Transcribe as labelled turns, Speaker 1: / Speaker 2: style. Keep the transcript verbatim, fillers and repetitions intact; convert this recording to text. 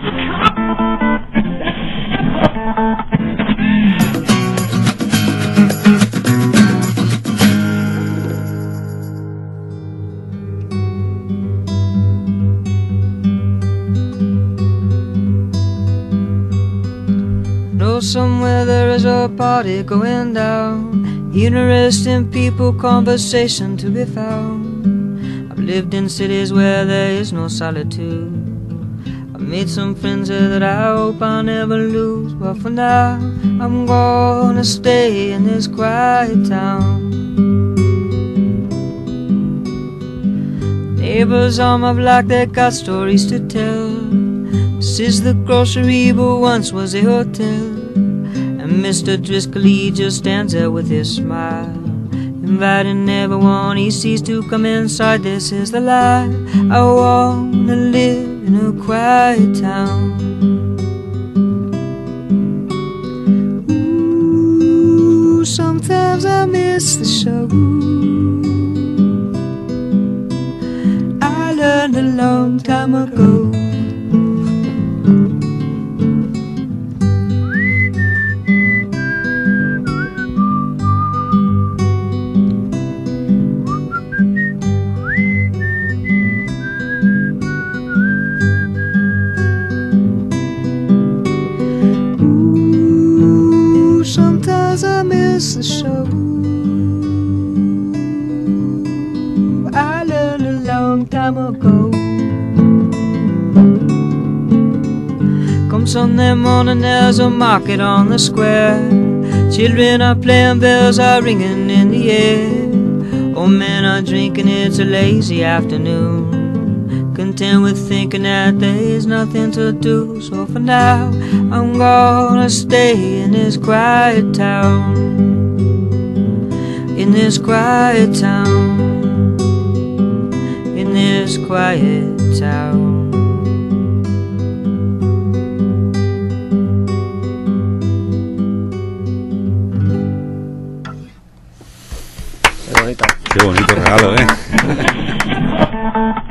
Speaker 1: Somewhere there is a party going down, interesting people, conversation to be found. I've lived in cities where there is no solitude. I've made some friends here that I hope I'll never lose. But for now, I'm gonna stay in this quiet town. Neighbors on my block, they got stories to tell. This is the grocery, but once was a hotel. And Mister Driscoll, he just stands there with his smile, inviting everyone he sees to come inside. This is the life I wanna live, in a quiet town. Ooh, sometimes I miss the show. I learned a long time ago. I miss the show. I learned a long time ago. Come Sunday morning, there's a market on the square. Children are playing, bells are ringing in the air. Old men are drinking, it's a lazy afternoon, content with thinking that there is nothing to do. So for now, I'm gonna stay in this quiet town, in this quiet town, in this quiet town.
Speaker 2: Qué bonito. Qué bonito regalo, ¿eh?